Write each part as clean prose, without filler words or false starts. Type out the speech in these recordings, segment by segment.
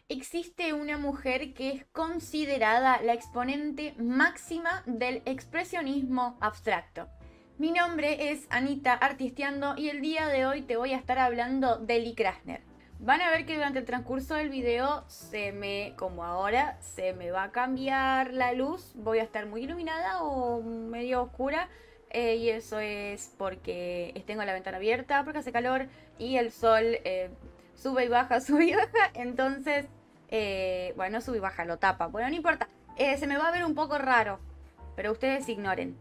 Existe una mujer que es considerada la exponente máxima del expresionismo abstracto. Mi nombre es Anita Artisteando y el día de hoy te voy a estar hablando de Lee Krasner. Van a ver que durante el transcurso del video como ahora, se me va a cambiar la luz. Voy a estar muy iluminada o medio oscura. Y eso es porque tengo la ventana abierta, porque hace calor y el sol sube y baja, sube y baja. Entonces, bueno, sube y baja, lo tapa. Bueno, no importa. Se me va a ver un poco raro, pero ustedes ignoren.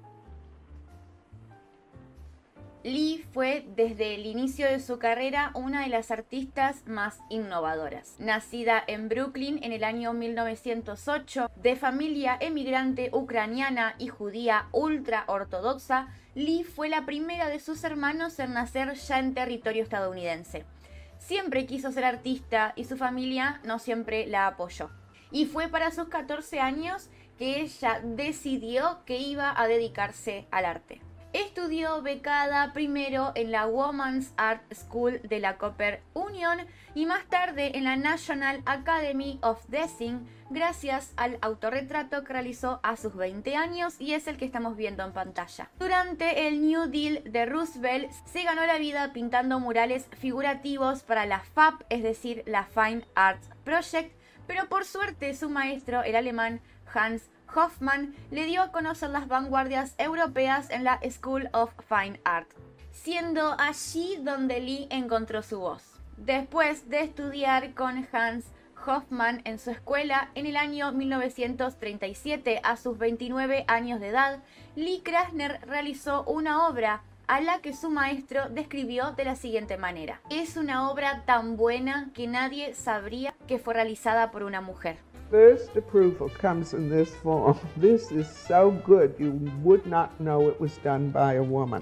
Lee fue desde el inicio de su carrera una de las artistas más innovadoras. Nacida en Brooklyn en el año 1908, de familia emigrante ucraniana y judía ultra ortodoxa, Lee fue la primera de sus hermanos en nacer ya en territorio estadounidense. Siempre quiso ser artista y su familia no siempre la apoyó. Y fue para sus 14 años que ella decidió que iba a dedicarse al arte. Estudió becada primero en la Women's Art School de la Cooper Union y más tarde en la National Academy of Design gracias al autorretrato que realizó a sus 20 años y es el que estamos viendo en pantalla. Durante el New Deal de Roosevelt se ganó la vida pintando murales figurativos para la FAP, es decir, la Fine Arts Project, pero por suerte su maestro, el alemán Hans Hofmann, le dio a conocer las vanguardias europeas en la School of Fine Art, siendo allí donde Lee encontró su voz. Después de estudiar con Hans Hofmann en su escuela, en el año 1937, a sus 29 años de edad, Lee Krasner realizó una obra a la que su maestro describió de la siguiente manera: es una obra tan buena que nadie sabría que fue realizada por una mujer. First approval comes in this form. This is so good you would not know it was done by a woman.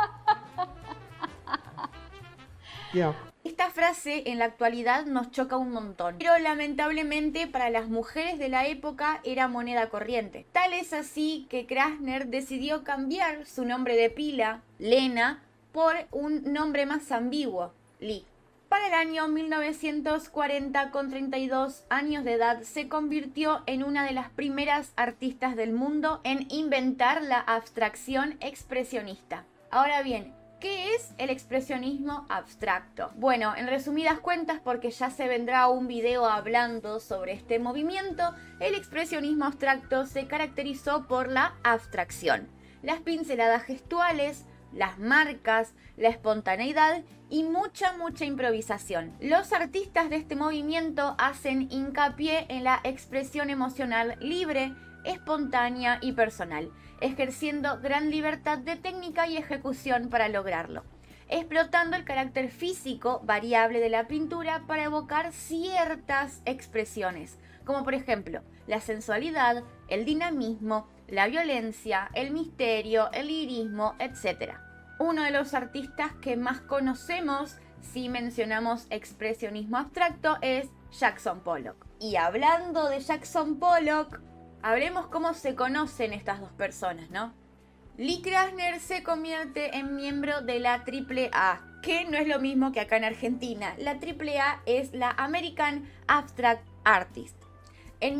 Yeah. Esta frase en la actualidad nos choca un montón, pero lamentablemente para las mujeres de la época era moneda corriente. Tal es así que Krasner decidió cambiar su nombre de pila, Lena, por un nombre más ambiguo, Lee. Para el año 1940, con 32 años de edad, se convirtió en una de las primeras artistas del mundo en inventar la abstracción expresionista. Ahora bien, ¿qué es el expresionismo abstracto? Bueno, en resumidas cuentas, porque ya se vendrá un video hablando sobre este movimiento, el expresionismo abstracto se caracterizó por la abstracción, las pinceladas gestuales, las marcas, la espontaneidad y mucha improvisación. Los artistas de este movimiento hacen hincapié en la expresión emocional libre, espontánea y personal, ejerciendo gran libertad de técnica y ejecución para lograrlo, explotando el carácter físico variable de la pintura para evocar ciertas expresiones, como por ejemplo la sensualidad, el dinamismo, la violencia, el misterio, el lirismo, etc. Uno de los artistas que más conocemos si mencionamos expresionismo abstracto es Jackson Pollock. Y hablando de Jackson Pollock, hablemos cómo se conocen estas dos personas, ¿no? Lee Krasner se convierte en miembro de la AAA, que no es lo mismo que acá en Argentina. La AAA es la American Abstract Artist. En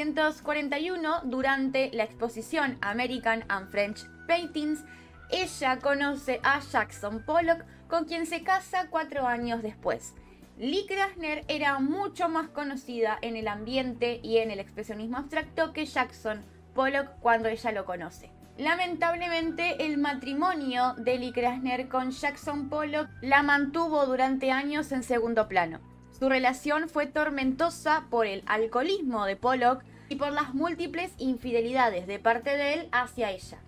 1941, durante la exposición American and French Paintings, ella conoce a Jackson Pollock, con quien se casa 4 años después. Lee Krasner era mucho más conocida en el ambiente y en el expresionismo abstracto que Jackson Pollock cuando ella lo conoce. Lamentablemente, el matrimonio de Lee Krasner con Jackson Pollock la mantuvo durante años en segundo plano. Su relación fue tormentosa por el alcoholismo de Pollock y por las múltiples infidelidades de parte de él hacia ella.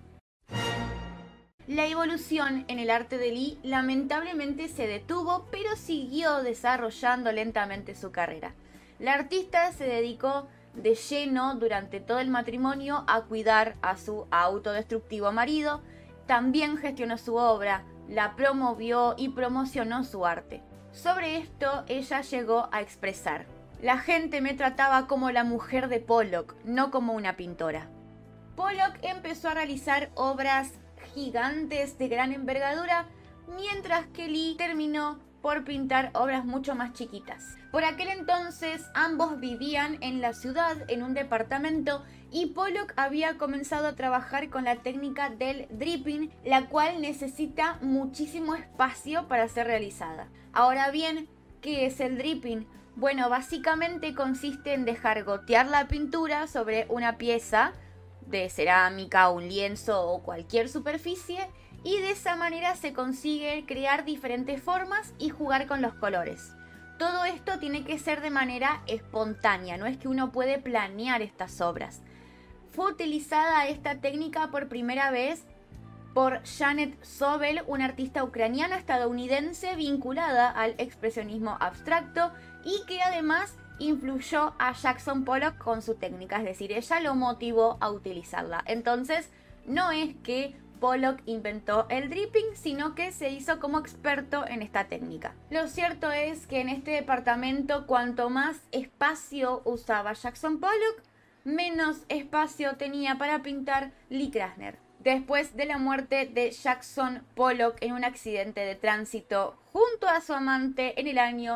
La evolución en el arte de Lee lamentablemente se detuvo, pero siguió desarrollando lentamente su carrera. La artista se dedicó de lleno durante todo el matrimonio a cuidar a su autodestructivo marido, también gestionó su obra, la promovió y promocionó su arte. Sobre esto ella llegó a expresar: la gente me trataba como la mujer de Pollock, no como una pintora. Pollock empezó a realizar obras gigantes de gran envergadura, mientras que Lee terminó por pintar obras mucho más chiquitas. Por aquel entonces ambos vivían en la ciudad, en un departamento, y Pollock había comenzado a trabajar con la técnica del dripping, la cual necesita muchísimo espacio para ser realizada. Ahora bien, ¿qué es el dripping? Bueno, básicamente consiste en dejar gotear la pintura sobre una pieza de cerámica, un lienzo o cualquier superficie, y de esa manera se consigue crear diferentes formas y jugar con los colores. Todo esto tiene que ser de manera espontánea, no es que uno puede planear estas obras. Fue utilizada esta técnica por primera vez por Janet Sobel, una artista ucraniana estadounidense vinculada al expresionismo abstracto y que además influyó a Jackson Pollock con su técnica, es decir, ella lo motivó a utilizarla. Entonces, no es que Pollock inventó el dripping, sino que se hizo como experto en esta técnica. Lo cierto es que en este departamento, cuanto más espacio usaba Jackson Pollock, menos espacio tenía para pintar Lee Krasner. Después de la muerte de Jackson Pollock en un accidente de tránsito junto a su amante en el año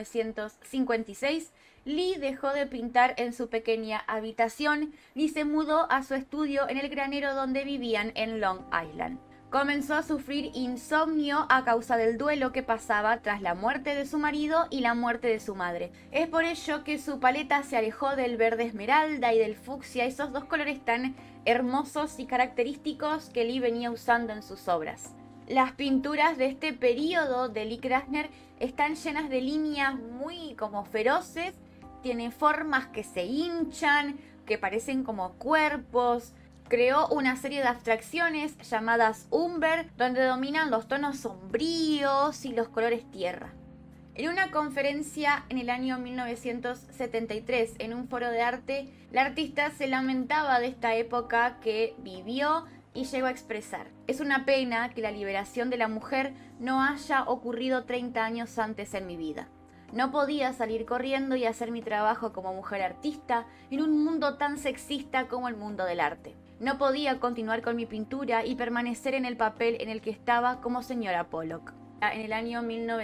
1956, Lee dejó de pintar en su pequeña habitación y se mudó a su estudio en el granero donde vivían en Long Island. Comenzó a sufrir insomnio a causa del duelo que pasaba tras la muerte de su marido y la muerte de su madre. Es por ello que su paleta se alejó del verde esmeralda y del fucsia, esos dos colores tan hermosos y característicos que Lee venía usando en sus obras. Las pinturas de este periodo de Lee Krasner están llenas de líneas muy como feroces, tienen formas que se hinchan, que parecen como cuerpos. Creó una serie de abstracciones llamadas umber, donde dominan los tonos sombríos y los colores tierra. En una conferencia en el año 1973, en un foro de arte, la artista se lamentaba de esta época que vivió y llegó a expresar: es una pena que la liberación de la mujer no haya ocurrido 30 años antes en mi vida. No podía salir corriendo y hacer mi trabajo como mujer artista en un mundo tan sexista como el mundo del arte. No podía continuar con mi pintura y permanecer en el papel en el que estaba como señora Pollock. En el año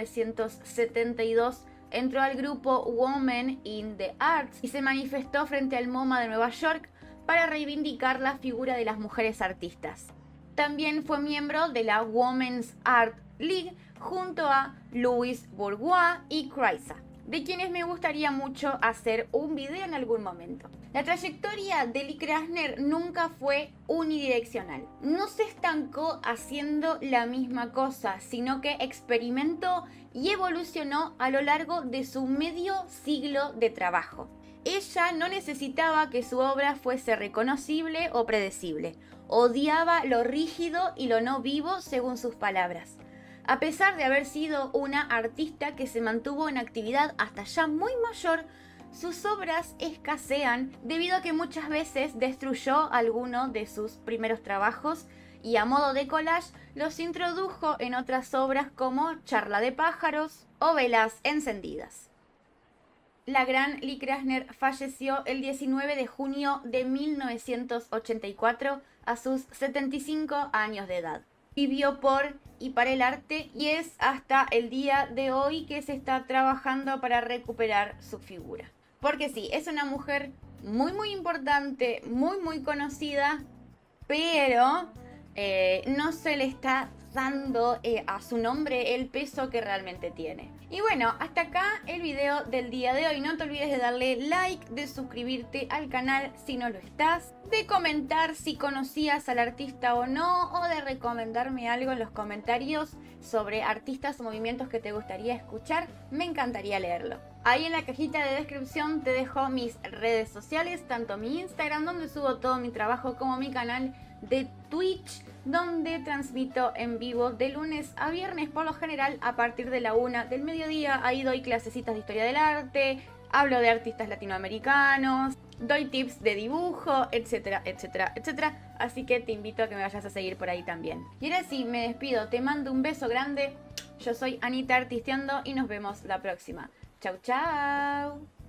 1972 entró al grupo Women in the Arts y se manifestó frente al MoMA de Nueva York para reivindicar la figura de las mujeres artistas. También fue miembro de la Women's Art League junto a Louise Bourgeois y Kreisa, de quienes me gustaría mucho hacer un video en algún momento. La trayectoria de Lee Krasner nunca fue unidireccional. No se estancó haciendo la misma cosa, sino que experimentó y evolucionó a lo largo de su medio siglo de trabajo. Ella no necesitaba que su obra fuese reconocible o predecible. Odiaba lo rígido y lo no vivo, según sus palabras. A pesar de haber sido una artista que se mantuvo en actividad hasta ya muy mayor, sus obras escasean debido a que muchas veces destruyó alguno de sus primeros trabajos y a modo de collage los introdujo en otras obras como Charla de pájaros o Velas encendidas. La gran Lee Krasner falleció el 19 de junio de 1984 a sus 75 años de edad. Vivió por y para el arte y es hasta el día de hoy que se está trabajando para recuperar su figura. Porque sí, es una mujer muy importante, muy conocida, pero no se le está dando a su nombre el peso que realmente tiene. Y bueno, hasta acá el video del día de hoy. No te olvides de darle like, de suscribirte al canal si no lo estás, de comentar si conocías al artista o no, o de recomendarme algo en los comentarios sobre artistas o movimientos que te gustaría escuchar. Me encantaría leerlo. Ahí en la cajita de descripción te dejo mis redes sociales, tanto mi Instagram, donde subo todo mi trabajo, como mi canal de Twitch, donde transmito en vivo de lunes a viernes, por lo general a partir de la 1 del mediodía. Ahí doy clasecitas de historia del arte, hablo de artistas latinoamericanos, doy tips de dibujo, etcétera. Así que te invito a que me vayas a seguir por ahí también. Y ahora sí, me despido, te mando un beso grande. Yo soy Anita Artisteando y nos vemos la próxima. Chau, chau.